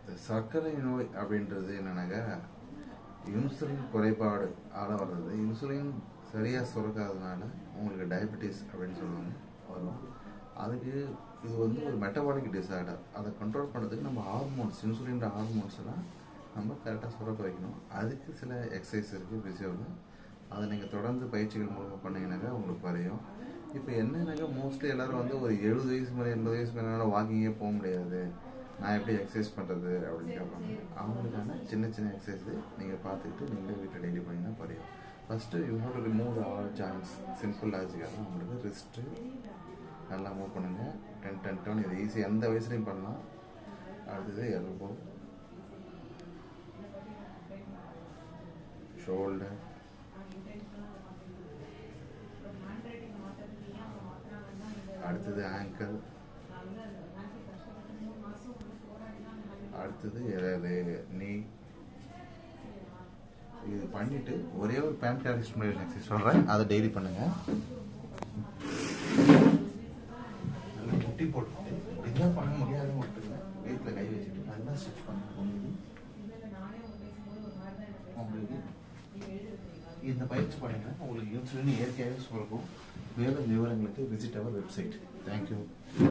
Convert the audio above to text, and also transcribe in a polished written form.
சர்க்கரை நோய் அப்படின்றது என்னன்னாக்கா இன்சுலின் குறைபாடு வர்றது. இன்சுலின் சரியாக சுரக்காததுனால உங்களுக்கு டயபெட்டிஸ் அப்படின்னு சொல்லுவாங்க வரும். அதுக்கு இது வந்து ஒரு மெட்டபாலிக் டிஸார்டர். அதை கண்ட்ரோல் பண்ணுறதுக்கு நம்ம ஹார்மோன்ஸ், இன்சுலின் ஹார்மோன்ஸ் எல்லாம் நம்ம கரெக்டாக சுரக்க வைக்கணும். அதுக்கு சில எக்ஸசைஸ் இருக்குது ஃபிசியோவில். அதை நீங்கள் தொடர்ந்து பயிற்சிகள் மூலமாக பண்ணிங்கனாக்கா உங்களுக்கு குறையும். இப்போ என்னன்னாக்கா மோஸ்ட்லி எல்லோரும் வந்து ஒரு 70 வயசு மேலே 80 வயசு மேலே வாக்கிங்கே போக முடியாது, நான் எப்படி எக்ஸசைஸ் பண்ணுறது அப்படின்னு கேட்பாங்க. அவங்களுக்கான சின்ன சின்ன எக்ஸசைஸு நீங்கள் பார்த்துக்கிட்டு நீங்களே வீட்டில் டெய்லி பண்ணிங்கன்னா குறையும். First you have to remove all joints. Simple லாஜிக்காக தான் உங்களுக்கு ரிஸ்ட்டு நல்லா மூவ் பண்ணுங்கள். 10-10-10 இது ஈஸி, எந்த வயசுலையும் பண்ணலாம். அடுத்தது எல்போ, ஷோல்டர், அடுத்தது ஆங்கிள், அடுத்தது நீ. இது பண்ணிட்டு ஒரே ஒரு பேன்கியாரிக் ஸ்டிமுலேஷன் எக்ஸசைஸ் சொல்கிறேன், அதை டெய்லி பண்ணுங்கள். நல்லா முட்டி போட்டு இதுதான் பண்ண முடியாது மட்டும் வெயிட்டில் கை வச்சுட்டு நல்லா ஸ்டிச் பண்ணுங்க. உங்களுக்கு இந்த பயிற்சி பண்ணிங்கன்னா உங்களுக்கு இன்சுலின் இயற்கையாகவே சுரக்கும். மேலும் விவரங்களுக்கு விசிட் அவர் வெப்சைட். தேங்க்யூ.